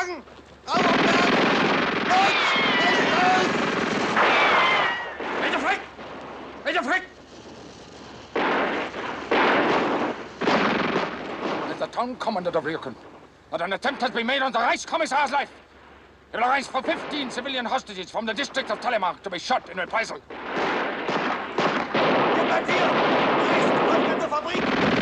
Wagen! Raum auf Berg! Los! Major Frick! Major Frick! Let the town commandant of Rjukan that an attempt has been made on the Reichskommissar's life. It will arise for 15 civilian hostages from the district of Telemark to be shot in reprisal. Ihr bleibt hier! Die Rest läuft in zur Fabrik!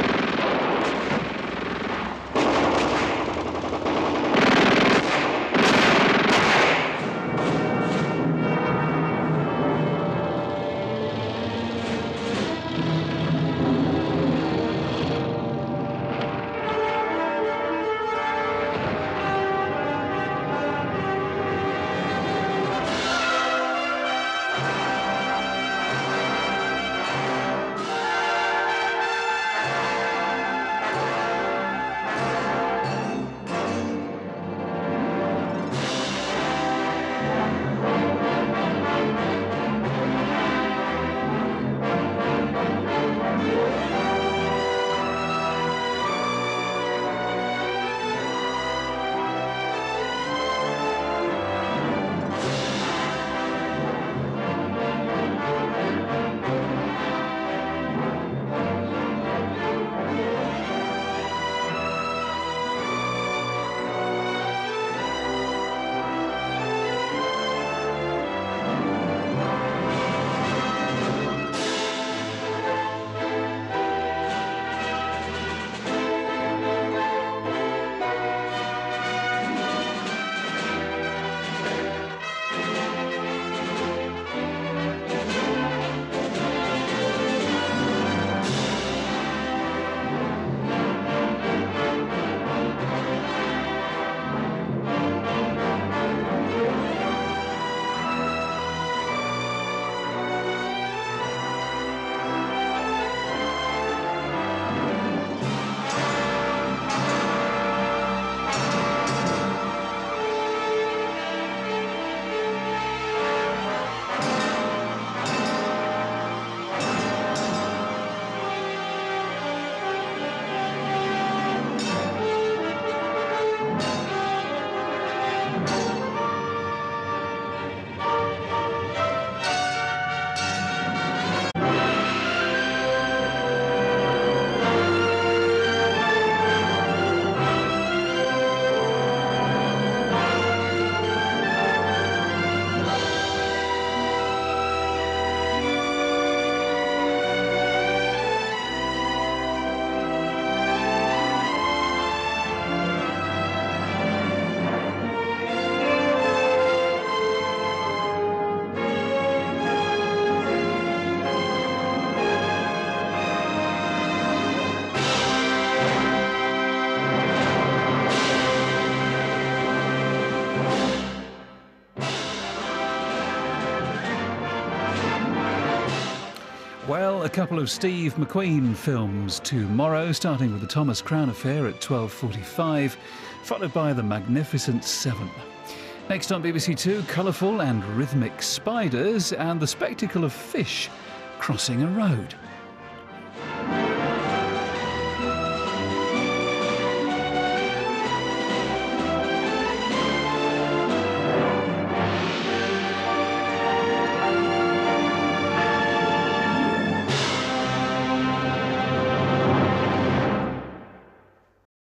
Well, a couple of Steve McQueen films tomorrow, starting with the Thomas Crown Affair at 12:45, followed by The Magnificent Seven. Next on BBC Two, colourful and rhythmic spiders and the spectacle of fish crossing a road.